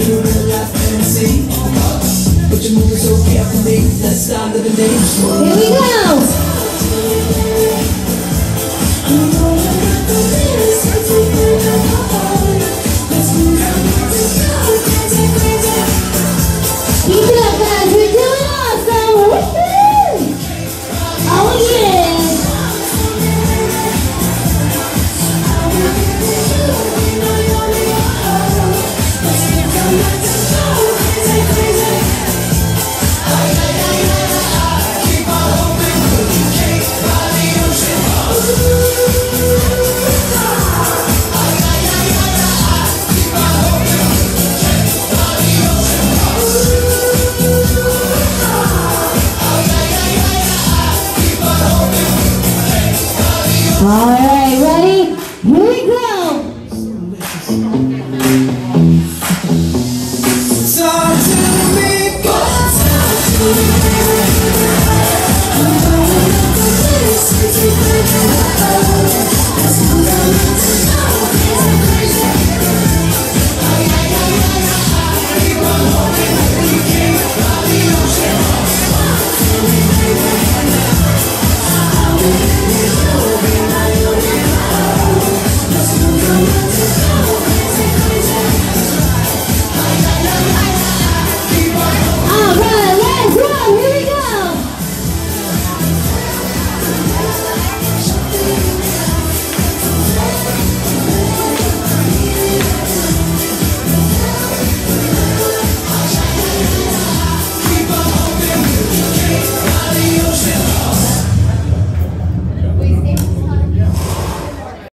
a real life fantasy. But you're moving so carefully. Let's start living dangerously. Here we go. Keep it up, guys. We're doing awesome. Woo-hoo! Oh, yeah. All right, ready? Here we go. Talk to me, talk to me.